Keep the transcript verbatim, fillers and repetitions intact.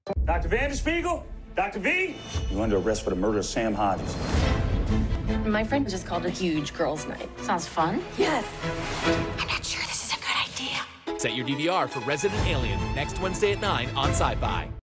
Doctor Vanderspiegel? Doctor V? You're under arrest for the murder of Sam Hodges. My friend just called a huge girls' night. Sounds fun. Yes. I'm not sure this is a good idea. Set your D V R for Resident Alien next Wednesday at nine on Sci-Fi.